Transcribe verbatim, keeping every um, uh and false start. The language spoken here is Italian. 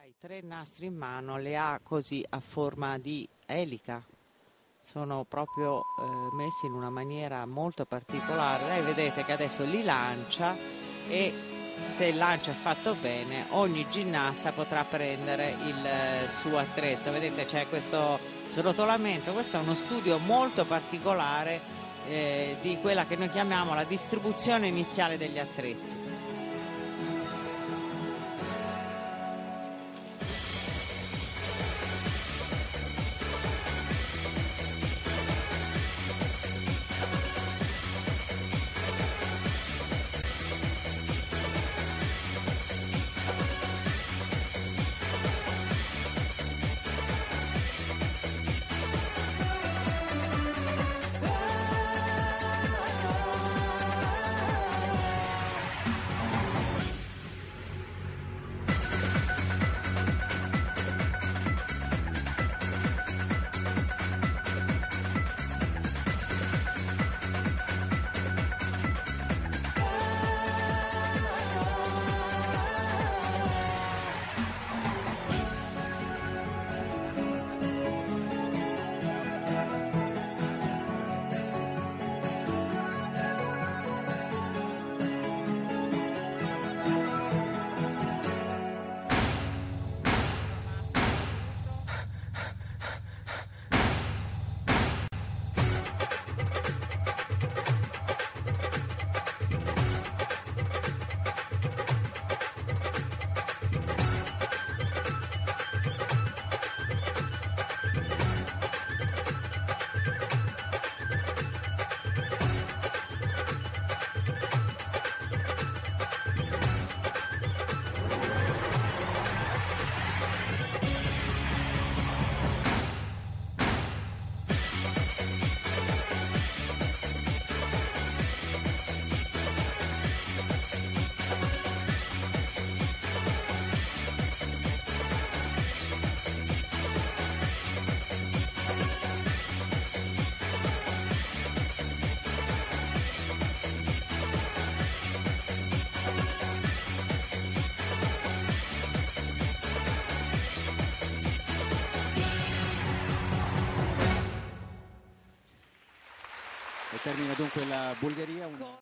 i tre nastri in mano le ha così a forma di elica, sono proprio eh, messi in una maniera molto particolare. Lei vedete che adesso li lancia e se il lancio è fatto bene ogni ginnasta potrà prendere il eh, suo attrezzo. Vedete c'è questo srotolamento, questo è uno studio molto particolare eh, di quella che noi chiamiamo la distribuzione iniziale degli attrezzi. E termina dunque la Bulgaria. Una...